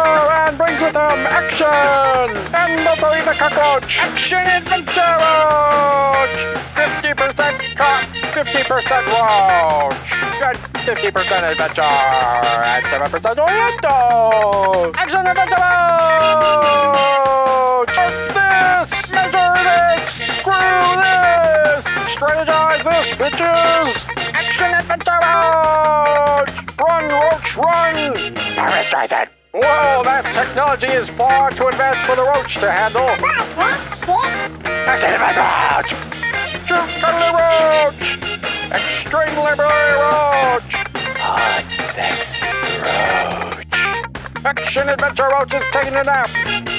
and brings with him action. And also he's a cockroach. Action adventure Roach. 50% caught, 50% Roach. Good. 50% adventure and 7% Oriental. Action adventure Roach. This, measure this, screw this, strategize this, bitches. Action adventure Roach. Run, Roach, run. Paralyze it. Whoa, that technology is far too advanced for the Roach to handle. Action adventure Roach. Shoot, cuddly Roach. Extremely blurry Roach. Hot, sexy Roach. Action adventure Roach is taking a nap.